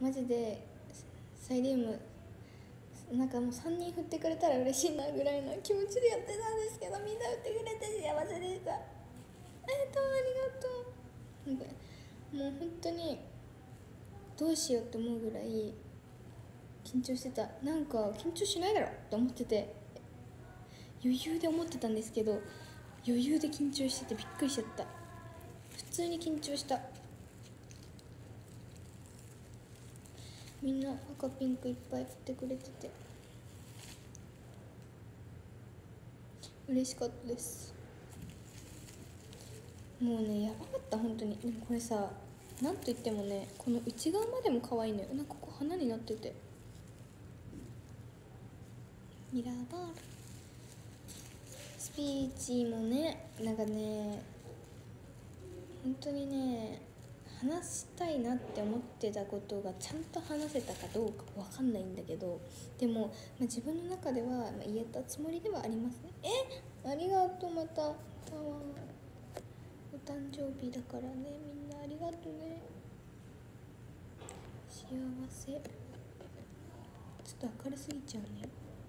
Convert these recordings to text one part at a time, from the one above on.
マジでサイリウムなんかもう3人振ってくれたら嬉しいなぐらいの気持ちでやってたんですけど、みんな振ってくれて幸せでした。ありがとう。なんかもう本当にどうしようって思うぐらい緊張してた。なんか緊張しないだろって思ってて、余裕で思ってたんですけど、余裕で緊張しててびっくりしちゃった。普通に緊張した。みんな赤ピンクいっぱい振ってくれてて嬉しかったです。もうねやばかった本当に。でもこれさ、なんといってもね、この内側までも可愛いのよ。なんかここ花になってて、ミラーバールスピーチもね、なんかね本当にね話したいなって思ってたことがちゃんと話せたかどうかわかんないんだけど、でも、自分の中では、言えたつもりではありますね。ありがとう。またお誕生日だからね、みんなありがとうね。幸せ。ちょっと明るすぎちゃうね。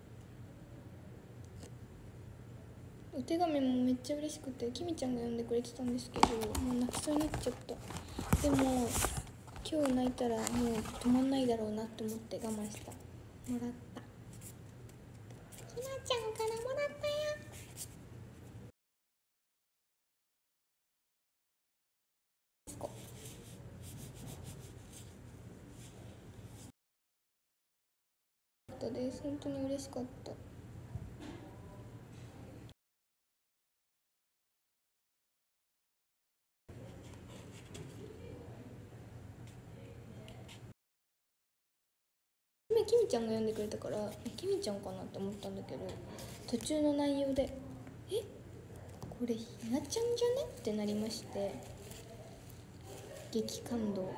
お手紙もめっちゃ嬉しくて、きみちゃんが読んでくれてたんですけど、もう泣きそうになっちゃった。でも今日泣いたらもう止まんないだろうなと思って我慢した。もらった。ひなちゃんからもらったよ。です。本当に嬉しかった。きみちゃんが読んでくれたから、きみちゃんかなって思ったんだけど、途中の内容でこれひなちゃんじゃねってなりまして、激感動。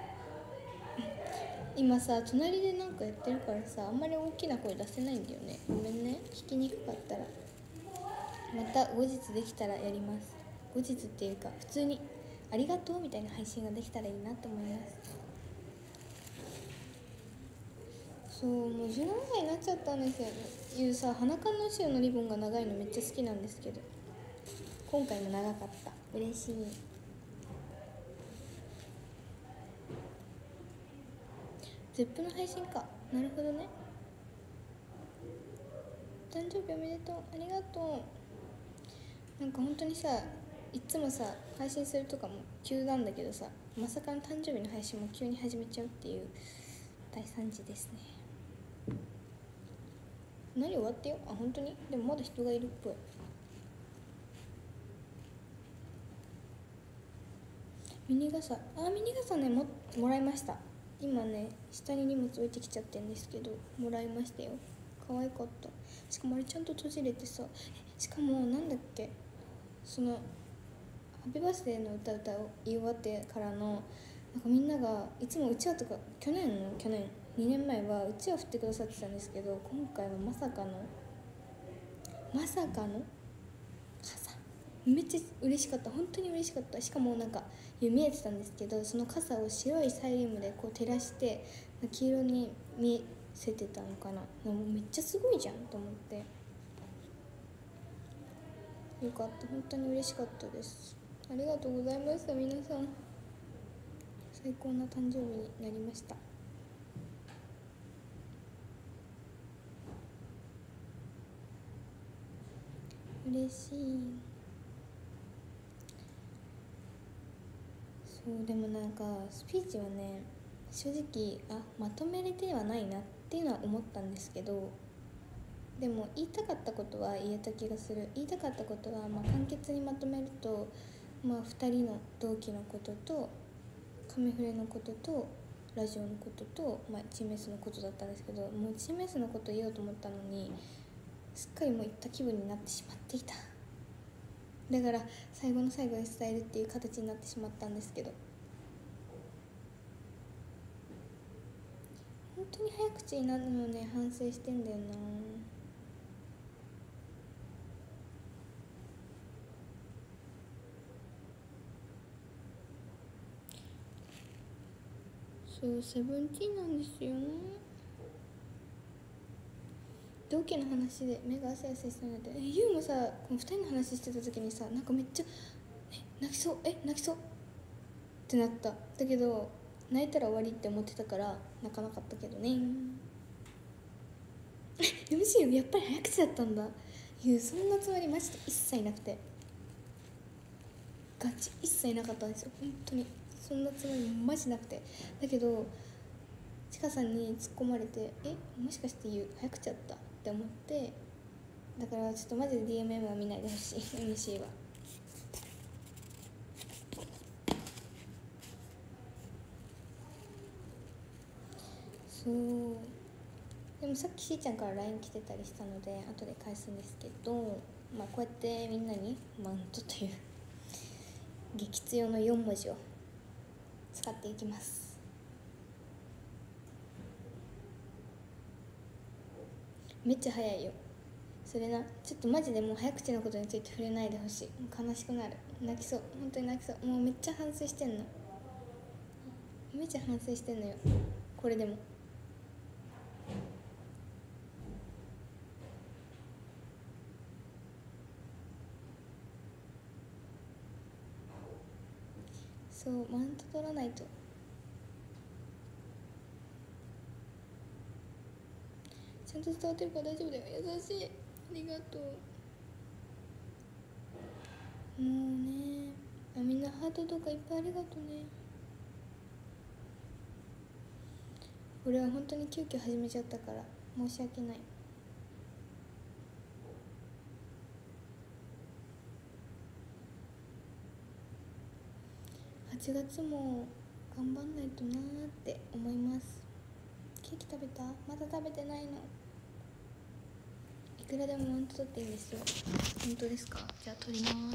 今さ隣でなんかやってるからさ、あんまり大きな声出せないんだよね。ごめんね、聞きにくかったら。また後日できたらやります。後日っていうか普通にありがとうみたいな配信ができたらいいなと思います。そう、もう17歳になっちゃったんですよ。いうさ、花缶の後ろのリボンが長いのめっちゃ好きなんですけど、今回も長かった。嬉しい。ゼップの配信か。なるほどね。誕生日おめでとう。ありがとう。なんか本当にさ、いつもさ配信するとかも急なんだけどさ、まさかの誕生日の配信も急に始めちゃうっていう大惨事ですね。何終わってよ。本当に。でもまだ人がいるっぽい。ミニ傘ね、もらいました。今ね下に荷物置いてきちゃってんですけど、もらいましたよ。可愛かった。しかもあれちゃんと閉じれてさ、しかもなんだっけ、そのハッピーバースデーの歌を言い終わってからの、なんかみんながいつもうちわとか、去年2年前はうちわ振ってくださってたんですけど、今回はまさかの傘。めっちゃ嬉しかった。本当に嬉しかった。しかもなんか見えてたんですけど、その傘を白いサイリウムでこう照らして黄色に見せてたのかな。もうめっちゃすごいじゃんと思って、よかった。本当に嬉しかったです。ありがとうございました。皆さん最高な誕生日になりました。嬉しい。そうでもなんかスピーチはね、正直まとめれてはないなっていうのは思ったんですけど、でも言いたかったことは言えた気がする。言いたかったことは、簡潔にまとめると、2人の同期のこととカメフレのこととラジオのことと、チーム S のことだったんですけど、もうチーム S のこと言おうと思ったのにすっかりもう言った気分になってしまっていた。だから最後の最後に伝えるっていう形になってしまったんですけど、本当に早口になるのをね反省してんだよな。 そうセブンティーンなんですよ。同期の話で目が汗汗したんだって。ユウもさこの2人の話してた時にさなんかめっちゃ泣きそう泣きそうってなった。だけど泣いたら終わりって思ってたから泣かなかったけどね。MC やっぱり早口だったんだ。そんなつもりマジで一切なくて、ガチ一切なかったんですよ本当に。そんなつもりマジなくて。だけどちかさんに突っ込まれてもしかして早口だったって思って、だからちょっとマジで DMM は見ないでほしいMC は。そうでもさっきしーちゃんから LINE 来てたりしたので後で返すんですけど、こうやってみんなにマウントという激強の4文字を使っていきます。めっちゃ早いよそれな。ちょっとマジでもう早口のことについて触れないでほしい。悲しくなる。泣きそう、本当に泣きそう。もうめっちゃ反省してんの。めっちゃ反省してんのよこれでも。そうマウント取らないと。ちゃんと伝わってるから大丈夫だよ。優しい、ありがとう。もうねみんなハートとかいっぱいありがとうね。これは本当に急遽始めちゃったから申し訳ない。8月も頑張んないとなーって思います。ケーキ食べた？まだ食べてないの。いくらでもマウント取っていいんですよ。本当ですか？じゃあ取ります。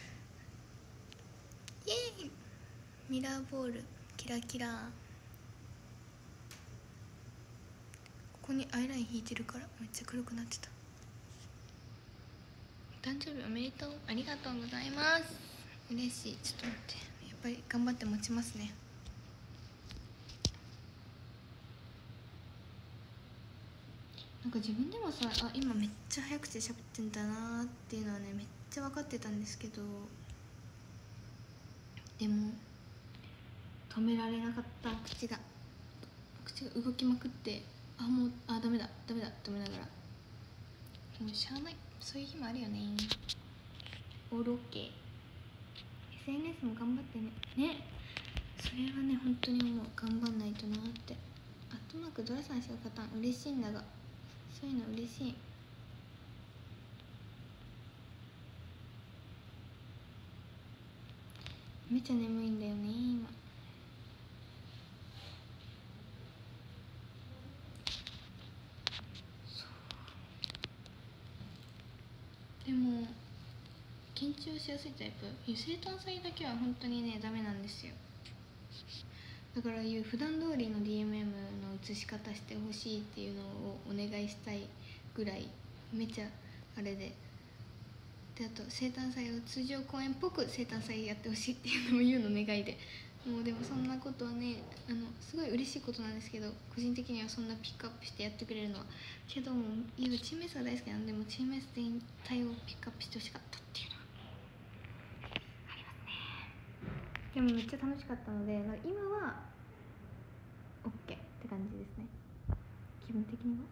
イエーイ。ミラーボールキラキラ。ここにアイライン引いてるからめっちゃ黒くなってた。お誕生日おめでとう。ありがとうございます。嬉しい。ちょっと待って、やっぱり頑張って持ちますね。なんか自分でもさ今めっちゃ早口で喋ってんだなっていうのはねめっちゃ分かってたんですけど、でも止められなかった。口が動きまくってもうダメだって思いながら、もうしゃあない、そういう日もあるよね。オールオッケー。 SNS も頑張ってね。それはね本当にもう頑張んないとなって。アットマークドラさんしか勝たん。嬉しいんだが、そういうの嬉しい。めっちゃ眠いんだよね今。でも緊張しやすいタイプ。生誕祭だけは本当にねダメなんですよ。だから普段通りの DMM の写し方してほしいっていうのをお願いしたいぐらいめっちゃあれで、あと生誕祭を通常公演っぽく生誕祭やってほしいっていうのも言うの願いで、もうでもそんなことはねすごい嬉しいことなんですけど、個人的にはそんなピックアップしてやってくれるのはけどもチーム S が大好きなんで、もチーム S 全体をピックアップしてほしかったっていうのはありますね。でもめっちゃ楽しかったので今は OK って感じですね、気分的には。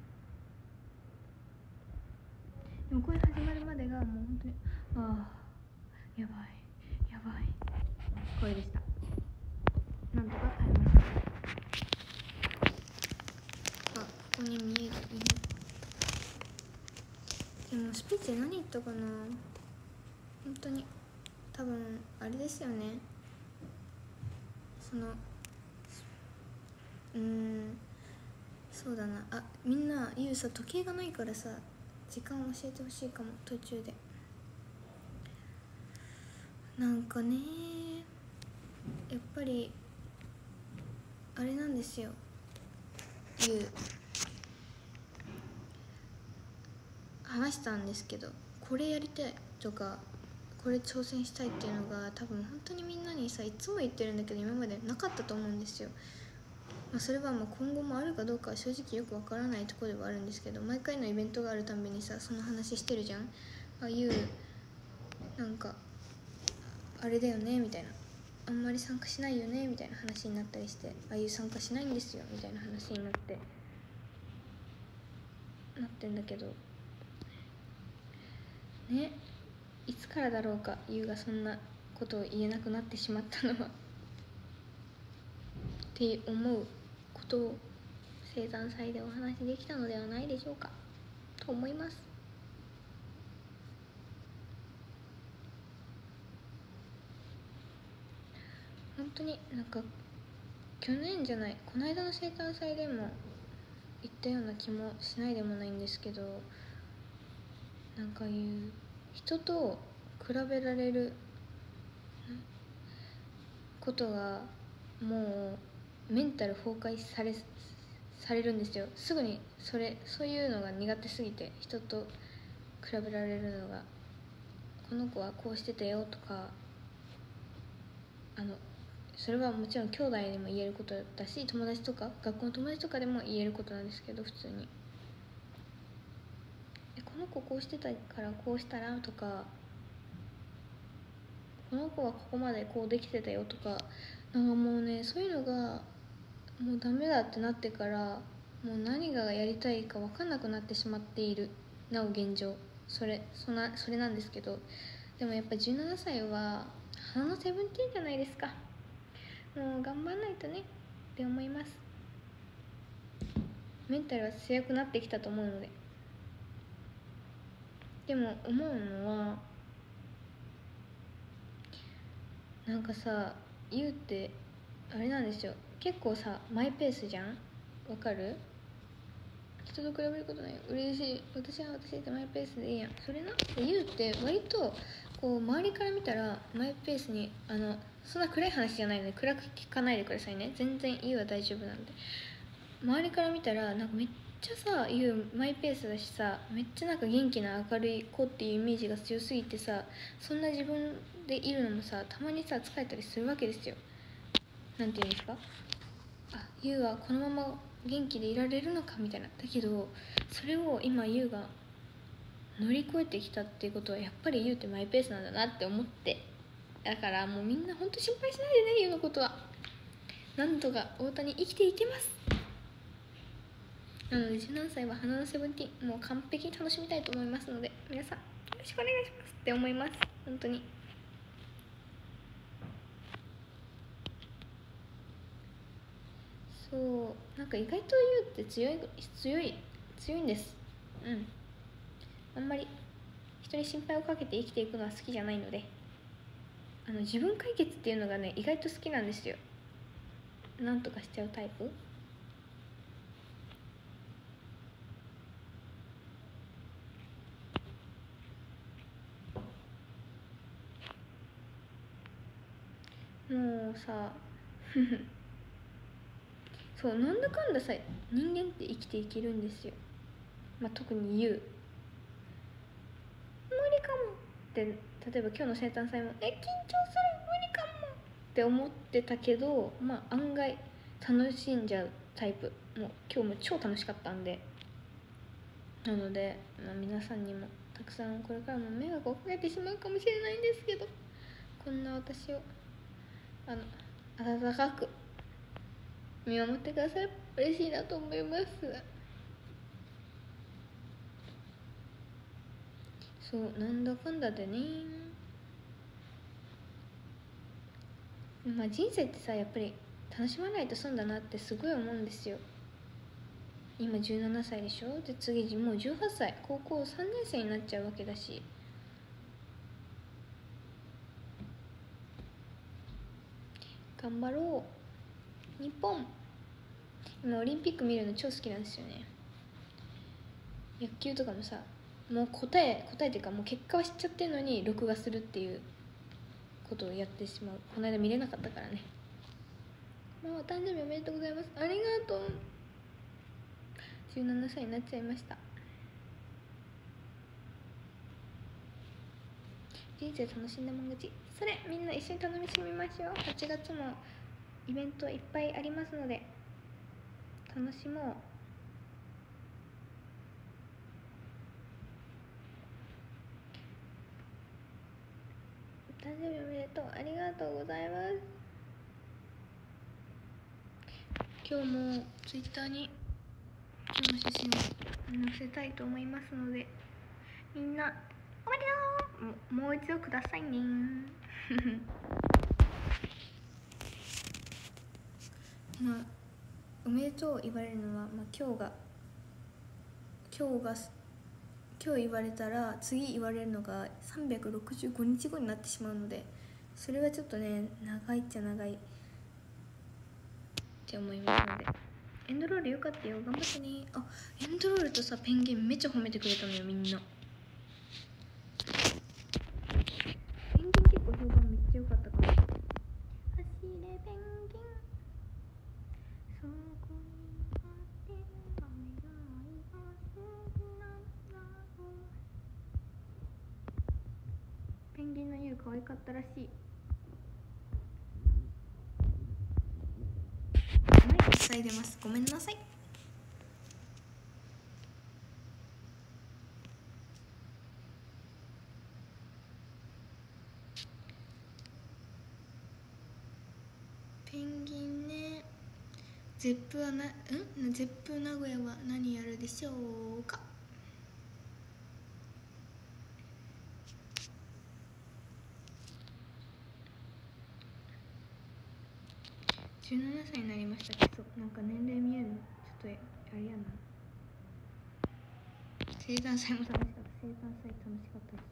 でもこれ始まるまでがもう本当にやばいこれでした。なんとか耐えました。ここに見える犬。でもスピーチで何言ったかな。本当に多分あれですよね、そうだな。みんなさ時計がないからさ時間を教えてほしいかも。途中でなんかねやっぱりあれなんですよ。話したんですけど、これやりたいとかこれ挑戦したいっていうのが多分本当にみんなにさいつも言ってるんだけど今までなかったと思うんですよ。 それは今後もあるかどうかは正直よくわからないところではあるんですけど、毎回のイベントがあるたんびにさ、その話してるじゃん。ああいうなんかあれだよねみたいな、あんまり参加しないよねみたいな話になったりして、ああいう参加しないんですよみたいな話になってんだけどね。いつからだろうか、優がそんなことを言えなくなってしまったのはって思うことを生誕祭でお話できたのではないでしょうかと思います。本当に去年じゃない、この間の生誕祭でも言ったような気もしないでもないんですけど、いう人と比べられることがもうメンタル崩壊されるんですよ。すぐにそういうのが苦手すぎて、人と比べられるのが、この子はこうしてたよとか、それはもちろん兄弟にも言えることだし、友達とか学校の友達とかでも言えることなんですけど、普通にこの子こうしてたからこうしたらとか、この子はここまでこうできてたよとか、もうね、そういうのがもうダメだってなってから、もう何がやりたいか分かんなくなってしまっている、なお現状それなんですけど、でもやっぱ17歳は花のセブンティーンじゃないですか。もう頑張んないとねって思います。メンタルは強くなってきたと思うので。でも思うのは、さ、ゆうってあれなんですよ、結構さマイペースじゃん。わかる？人と比べることないよ、嬉しい、私は私でマイペースでいいやん。それな、ゆうって割とこう周りから見たらマイペースに、そんな暗い話じゃないので暗く聞かないでくださいね。全然ゆうは大丈夫なんで。周りから見たらめっちゃさ、ゆうマイペースだしさ、めっちゃ元気な明るい子っていうイメージが強すぎてさ、そんな自分でいるのもさ、たまにさ疲れたりするわけですよ。なんていうんですか、ゆうはこのまま元気でいられるのかみたいな。だけどそれを今ゆうが乗り越えてきたっていうことは、やっぱりゆうってマイペースなんだなって思って、だからもうみんなほんと心配しないでね、ゆうのことは。なんとか太田に生きていけます。なので17歳は花のセブンティーン、もう完璧に楽しみたいと思いますので、皆さんよろしくお願いしますって思います。本当に。そう、意外とゆうって強いんです。あんまり人に心配をかけて生きていくのは好きじゃないので、自分解決っていうのがね、意外と好きなんですよ。なんとかしちゃうタイプ。もうさそうなんだかんださ、人間って生きていけるんですよ。特に言う無理かもって、例えば今日の生誕祭も緊張する、無理かもって思ってたけど、案外楽しんじゃうタイプ。もう今日も超楽しかったんで。なので、皆さんにもたくさんこれからも迷惑をかけてしまうかもしれないんですけど、こんな私を温かく見守ってください。嬉しいなと思います。そうなんだかんだでね、人生ってさ、やっぱり楽しまないと損だなってすごい思うんですよ。今17歳でしょ。で次もう18歳、高校3年生になっちゃうわけだし、頑張ろう日本。今オリンピック見るの超好きなんですよね。野球とかもさ、もう答えっていうか、もう結果は知っちゃってるのに録画するっていうことをやってしまう。この間見れなかったからね。お誕生日おめでとうございます。ありがとう。17歳になっちゃいました。人生楽しんだもん勝ち。それみんな一緒に楽しみましょう。8月もイベントいっぱいありますので、 楽しもう。誕生日おめでとう。ありがとうございます。今日もツイッターに今日の写真を載せたいと思いますので、みんなおめでとう。もう一度くださいねまあおめでとう言われるのは、今日言われたら次言われるのが365日後になってしまうので、それはちょっとね長いっちゃ長いって思いますので、エンドロールよかったよ、頑張ってね。あ、エンドロールとさペンギンめっちゃ褒めてくれたのよ、みんな。ペンギン結構評判めっちゃ良かったかも。走れペンギン、そこにあってお願いが好きなんだ。ペンギンの湯可愛かったらしい。マイク塞いでます、ごめんなさい。ペンギンね。ゼップ名古屋は何やるでしょうか。17歳になりましたけど、なんか年齢見えるのちょっとあれやな。生誕祭も楽しかった。生誕祭楽しかった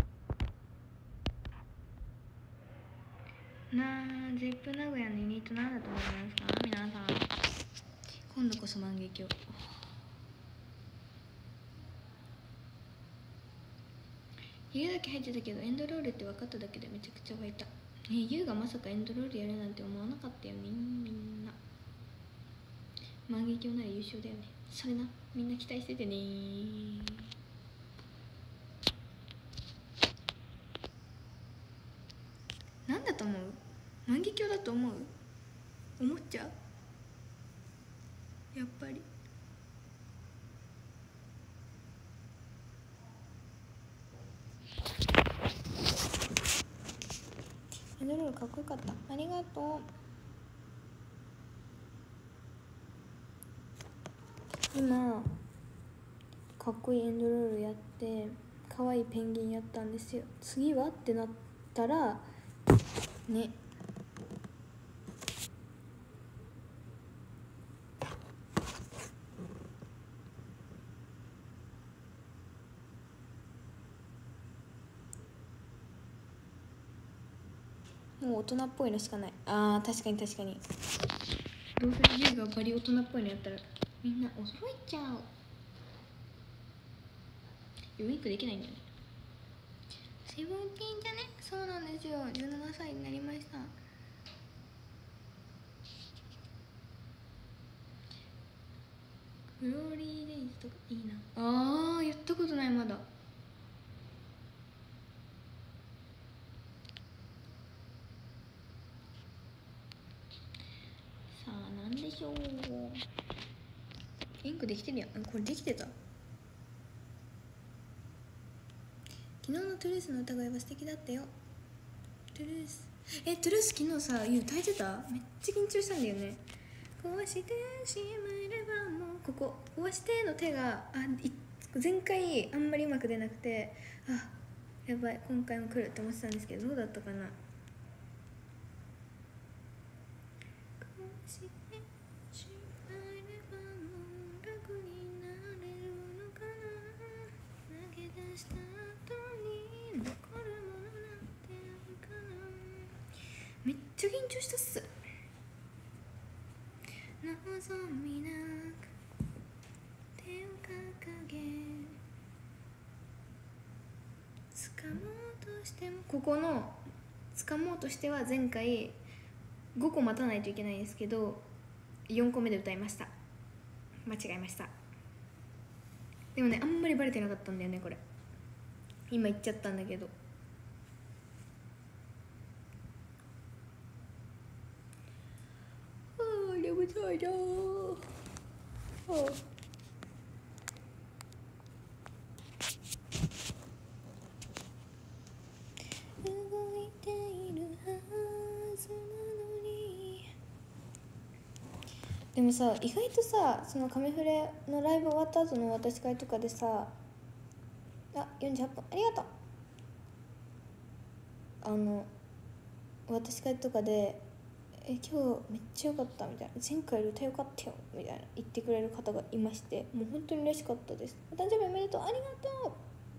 ですよ。ゼップ名古屋のユニットなんだと思いますか皆さん。今度こそ万華鏡。湯だけ入ってたけどエンドロールって分かっただけでめちゃくちゃ湧いた。湯がまさかエンドロールやるなんて思わなかったよね、みんな。万華鏡なら優勝だよね。それな、みんな期待しててね。なんだと思う？万華鏡だと思う？思っちゃう？やっぱりエンドロールかっこよかった。ありがとう。今かっこいいエンドロールやって可愛いペンギンやったんですよ。次はってなったらね、もう大人っぽいのしかない。あー確かに確かに。どうせユウがバリ大人っぽいのやったらみんな驚いちゃう。ウィンクできないんだよね。セブンティーンじゃね。そうなんですよ、17歳になりました。グローリーデイズとかいいな。やったことないまだ。さあなんでしょう。インクできてるやん。これできてた。昨日のトゥルースの歌声は素敵だったよ。トゥルーストゥルース昨日さ、歌えてた？めっちゃ緊張したんだよね。壊してしまえばもうこ壊しての手が前回あんまりうまく出なくて、やばい今回も来るって思ってたんですけど、どうだったかな。めっちゃ緊張したっす。望みなく手を掲げ掴もうとしても、ここの掴もうとしては前回5個待たないといけないんですけど4個目で歌いました。間違えました。でもね、あんまりバレてなかったんだよね。これ今言っちゃったんだけど、眠たいな。 動いているはずなのに。でもさ、意外とさ、そのカメフレのライブ終わった後の私会とかでさ、あ、48分ありがとう。私会とかで今日めっちゃ良かったみたいな、前回より歌良かったよみたいな言ってくれる方がいまして、もう本当に嬉しかったです。お誕生日おめでとう、ありがと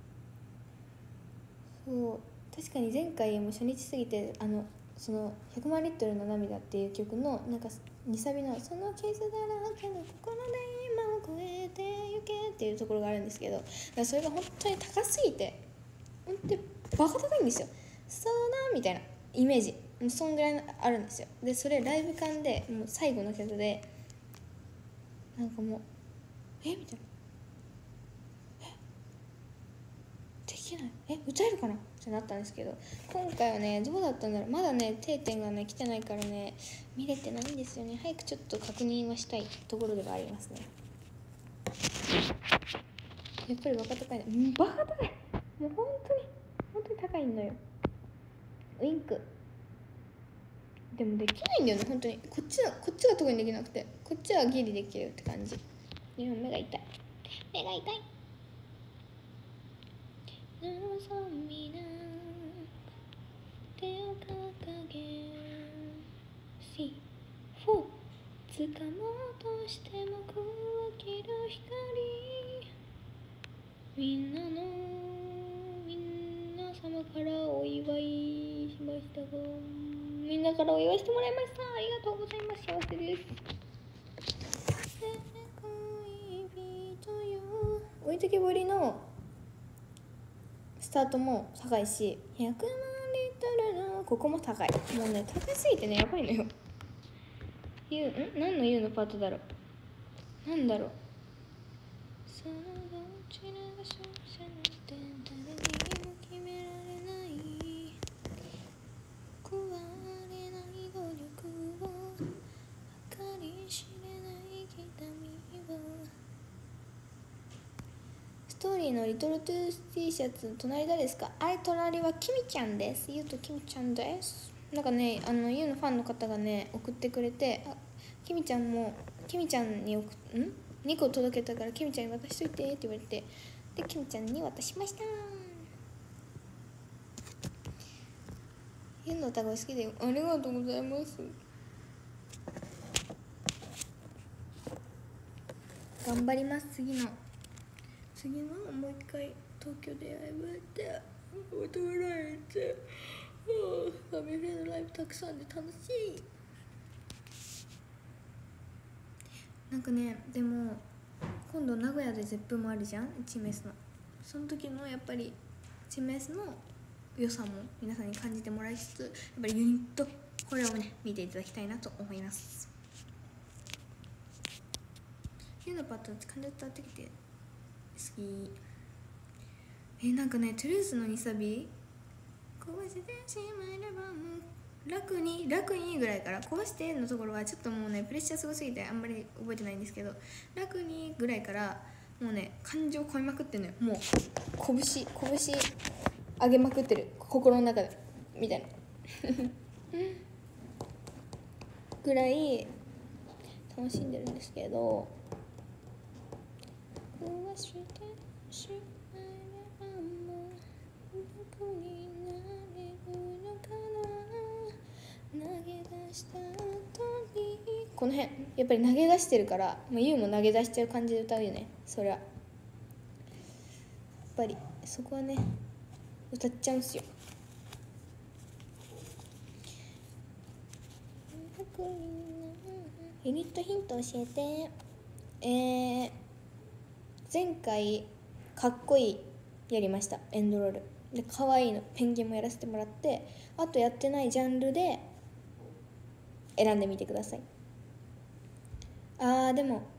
う。そう、確かに前回も初日過ぎてその100万リットルの涙っていう曲のなんか2サビのその傷だらけの心で今を越えてゆけっていうところがあるんですけど、だからそれが本当に高すぎて、本当にバカ高いんですよ。そうだみたいなイメージ、もうそんぐらいあるんですよ。でそれライブ感でもう最後の曲でなんかもうみたいな、できない歌えるかなってなったんですけど、今回はねどうだったんだろう。まだね定点がね来てないからね見れてないんですよね。早くちょっと確認はしたいところではありますね。やっぱりバカ高いね、バカ高い、もう本当に高いのよ。ウインクでもできないんだよね本当に。こっちが特にできなくて、こっちはギリできるって感じ。でも目が痛い、目が痛い。望みな手を掲げ C4 掴もうとしても砕ける光、皆様からお祝いしましたが、みんなからお祝いしてもらいました。ありがとうございます。幸せです。恋人よ、置いてけぼりのスタートも高いし、100万リットルのここも高い。もうね高すぎてねやばいのよ。何の U のパートだろう、なんだろう。そのどちらが勝者なんて誰にも決められない、報われない努力を計り知れない痛みを。ストーリーのリトルトゥース T シャツ隣誰ですか。あれ隣はキミちゃんです。ゆうとキミちゃんです。なんかねゆうのファンの方がね送ってくれて、キミちゃんに2個届けたからキミちゃんに渡しといてって言われて、でキミちゃんに渡しました。ゆうの歌声好きだよ。ありがとうございます。頑張ります。次のもう一回東京でライブやって歌われて、ファミリーのライブたくさんで楽しい。なんかねでも今度名古屋でゼップもあるじゃん、チメスの。その時のやっぱりチメスの良さも皆さんに感じてもらいつつ、やっぱりユニットこれをね見ていただきたいなと思います。ユのパッド感情伝わってきて好き。なんかねトゥルースの2サビ壊してしまえればもう楽にぐらいから、壊してのところはちょっともうねプレッシャーすごすぎてあんまり覚えてないんですけど、楽にぐらいからもうね感情込みまくってんのよ。もう拳上げまくってる心の中でみたいなぐらい楽しんでるんですけど、忘れてしまえばもう楽になれるのかな、投げ出した後にこの辺やっぱり投げ出してるから、ユウも投げ出しちゃう感じで歌うよね。そりゃやっぱりそこはね歌っちゃうんすよ。ユニットヒント教えて。前回かっこいいやりました、エンドロールで。可愛いのペンギンもやらせてもらって、あとやってないジャンルで選んでみてください。でも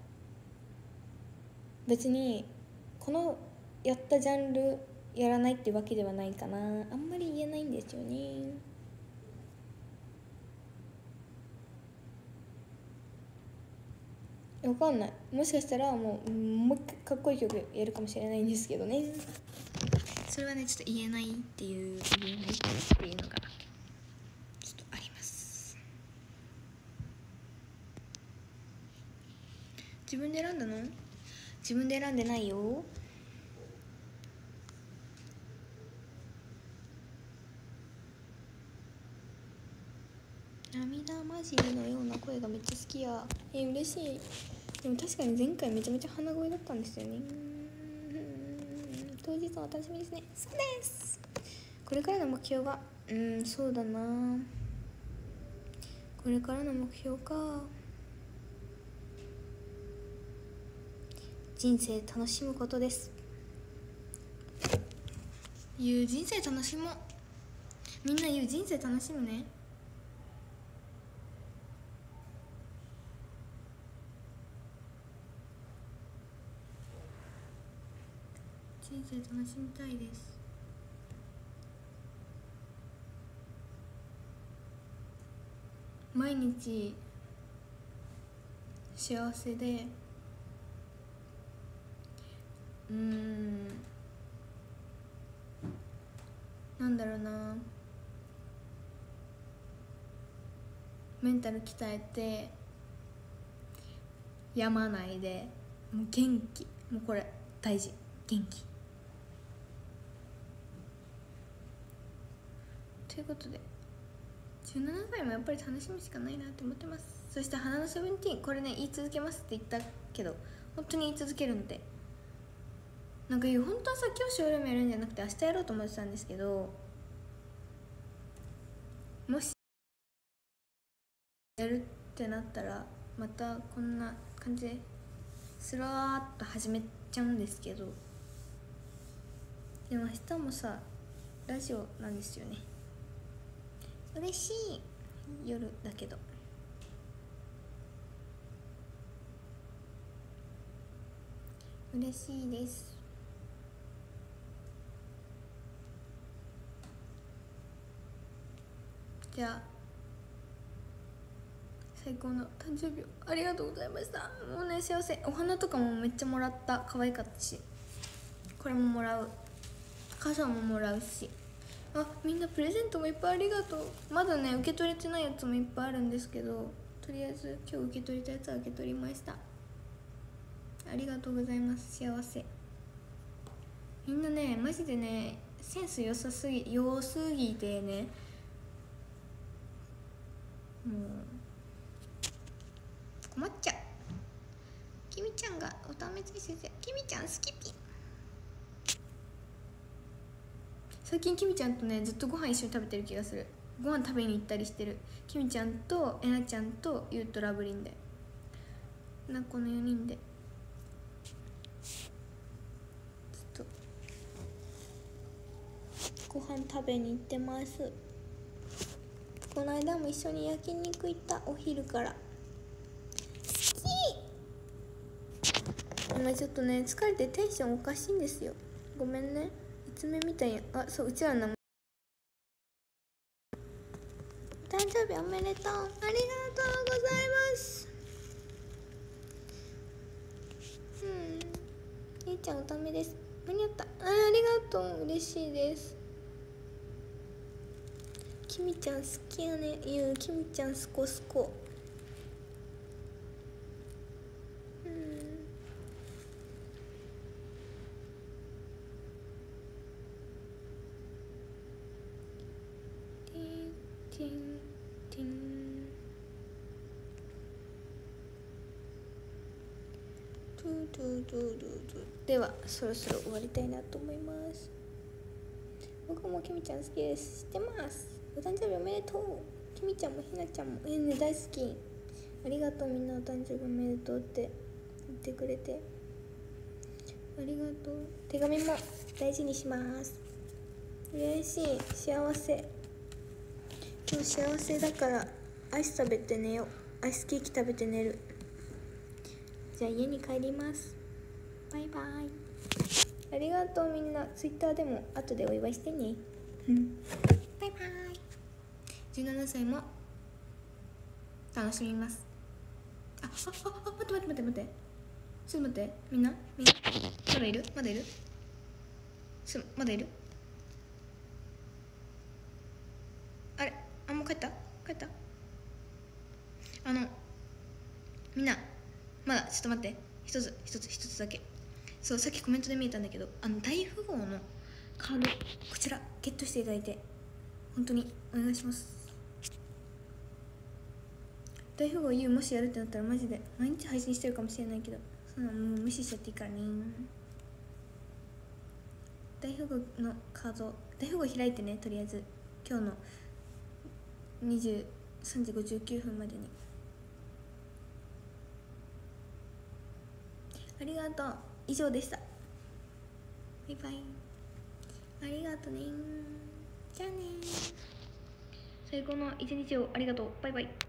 別にこのやったジャンルやらないってわけではないかな。あんまり言えないんですよね。 わかんない、もしかしたらもう一回かっこいい曲やるかもしれないんですけどね。それはねちょっと言えないっていうのがちょっとあります。自分で選んだの？自分で選んでないよ。涙混じりのような声がめっちゃ好きや。嬉しい。でも確かに前回めちゃめちゃ鼻声だったんですよね。当日はお楽しみですね。そうです。これからの目標がそうだな、これからの目標か。人生楽しむことです。人生楽しもう。みんな人生楽しむね。人生楽しみたいです。毎日幸せでなんだろうな、メンタル鍛えてやまないで、もう元気、もうこれ大事、元気ということで、17歳もやっぱり楽しみしかないなって思ってます。そして花のセブンティーン、これね言い続けますって言ったけど本当に言い続けるので、なんか本当はさ今日ショールームやるんじゃなくて明日やろうと思ってたんですけど、もしやるってなったらまたこんな感じでスラーっと始めちゃうんですけど、でも明日もさラジオなんですよね。嬉しい。夜だけど嬉しいです。じゃあ最高の誕生日をありがとうございました。もうね幸せ。お花とかもめっちゃもらった。可愛かったし、これももらう、傘ももらうし、みんなプレゼントもいっぱいありがとう。まだね受け取れてないやつもいっぱいあるんですけど、とりあえず今日受け取りたやつは受け取りました。ありがとうございます。幸せ。みんなねマジでねセンス良すぎてね、もう困っちゃう。きみちゃんがおためつい先生、きみちゃん好きピ。最近きみちゃんとねずっとご飯一緒に食べてる気がする。ご飯食べに行ったりしてる。きみちゃんとえなちゃんとゆうとラブリンで、この4人でずっとご飯食べに行ってます。この間も一緒に焼肉行った。お昼から好き。今ちょっとね疲れてテンションおかしいんですよ。ごめんね。いつめみたいや。そう、うちらの名前。お誕生日おめでとう。ありがとうございます。りーちゃんおためです。間に合った。ありがとう。嬉しいです。きみちゃん好きやね。きみちゃんすこすこ。ティンティントゥトゥトゥトゥトゥ。ではそろそろ終わりたいなと思います。僕もきみちゃん好きです。知ってます。お誕生日おめでとう。きみちゃんもひなちゃんも大好き。ありがとう。みんなお誕生日おめでとうって言ってくれてありがとう。手紙も大事にします。嬉しい。幸せ。今日幸せだからアイス食べて寝よう。アイスケーキ食べて寝る。じゃあ家に帰ります。バイバイ。ありがとう。みんなツイッターでも後でお祝いしてね。バイバイ。17歳も楽しみます。 待って待って待って待って、ちょっと待って、みんなまだいるまだいるまだいる。あれ、あ、もう帰ったみんなまだちょっと待って、一つだけ。そう、さっきコメントで見えたんだけど、大富豪のカード、こちらゲットしていただいて本当にお願いします。大富豪 U もしやるってなったらマジで毎日配信してるかもしれないけど、そんなもう無視しちゃっていいからね。大富豪のカード、大富豪開いてね、とりあえず今日の23時59分までに。ありがとう、以上でした。バイバイ、ありがとね、じゃあね、最高の一日をありがとう、バイバイ。